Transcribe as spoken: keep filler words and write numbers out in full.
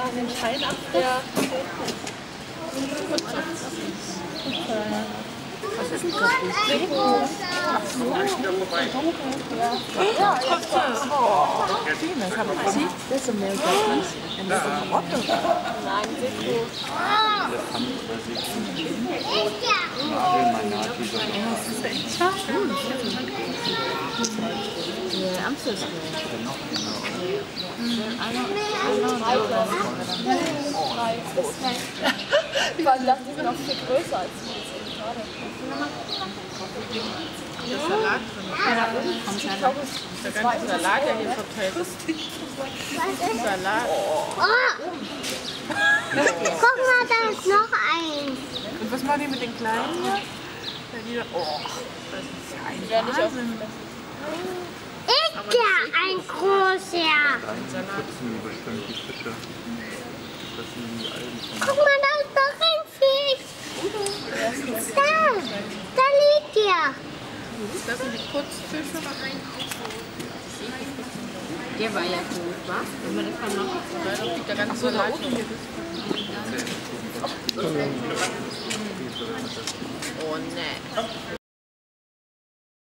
man den Schein abfrisst. Ja. Was ist denn das? Deko. Ach so. Dunkel. Ja. Ja, jetzt oh. Das haben wir gesehen. Das ist so mehr Geld. Das ist ein Otto. Nein, Deko. Manatee. Das ist echt schön. Ja, Amsterdam. Ich war gedacht, die sind auch viel größer als die. Das Salat drin. Ja, da oben kommt ja noch. Der ganze Salat, der hier verteilt ist. Salat. Oh. Guck mal, da ist noch eins. Und was machen die mit den Kleinen hier? Ja, die da, oh, das ist ja ein Wahnsinn. Ist ja ein großer. Guck mal, da ist noch ein Fisch. Da, da liegt der. Das sind die Putzfische. Der war ja gut, was? Wenn man das mal noch. Da liegt der ganze Salat. Oh ne.